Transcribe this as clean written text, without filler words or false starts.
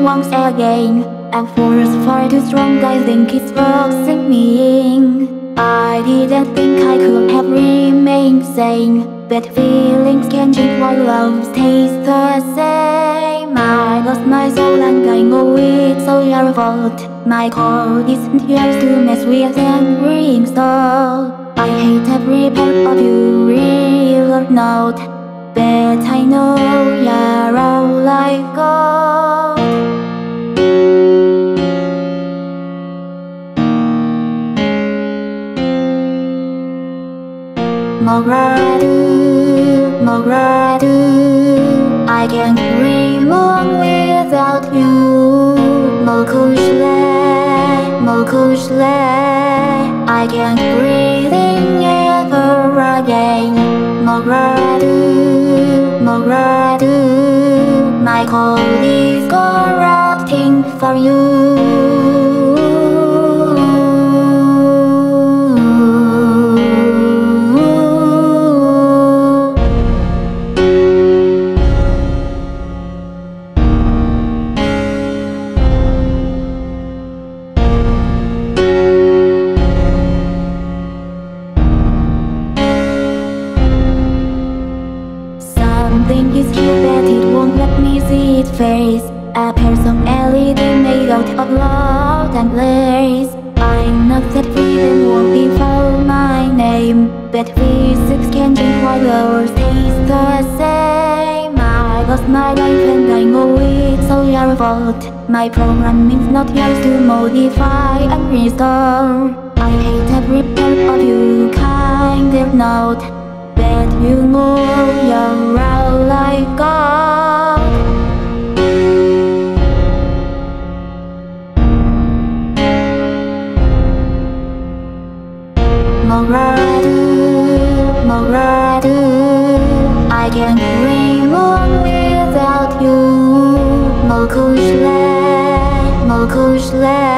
once again. At first far too strong, I think it's forcing me. I didn't think I could have remained sane, but feelings can change while love stays the same. I lost my soul and I know it's all your fault. My code isn't yours to mess with and reinstall. I hate every part of you, real or not, but I know you're all I've got. Moradu, I can't dream on without you. Chuisle, I can't breathe in ever again. Moradu, my code is corrupting for you. Something is here that it won't let me see its face. A pair of LED made out of love and lace. I know that freedom won't be for my name, but physics can change while yours stays the same. I lost my life and I know it's all your fault. My programming's not yours to modify and restore. I hate every part of you, kind of not, but you know you're all I've got. Moradu, I can't dream on without you. Chuisle,